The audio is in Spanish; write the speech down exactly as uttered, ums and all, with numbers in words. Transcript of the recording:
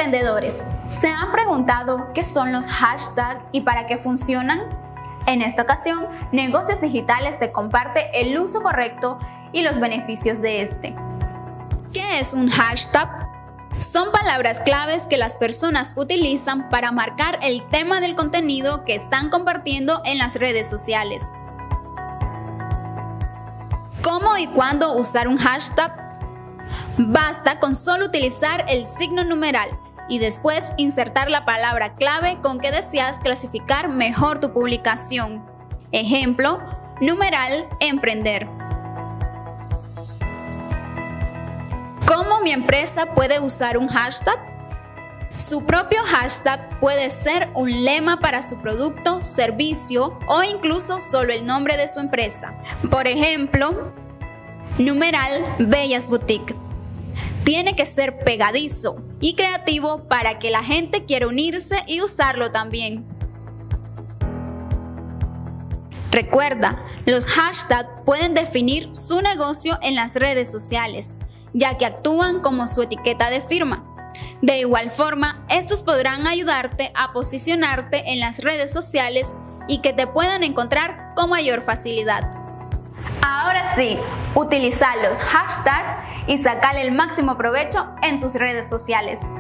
Emprendedores, ¿se han preguntado qué son los hashtags y para qué funcionan? En esta ocasión, Negocios Digitales te comparte el uso correcto y los beneficios de este. ¿Qué es un hashtag? Son palabras claves que las personas utilizan para marcar el tema del contenido que están compartiendo en las redes sociales. ¿Cómo y cuándo usar un hashtag? Basta con solo utilizar el signo numeral y después insertar la palabra clave con que deseas clasificar mejor tu publicación. Ejemplo, numeral emprender. ¿Cómo mi empresa puede usar un hashtag? Su propio hashtag puede ser un lema para su producto, servicio o incluso solo el nombre de su empresa. Por ejemplo, numeral Bellas Boutique. Tiene que ser pegadizo y creativo para que la gente quiera unirse y usarlo también. Recuerda, los hashtags pueden definir su negocio en las redes sociales, ya que actúan como su etiqueta de firma. De igual forma, estos podrán ayudarte a posicionarte en las redes sociales y que te puedan encontrar con mayor facilidad. Ahora sí, utiliza los hashtags y sacarle el máximo provecho en tus redes sociales.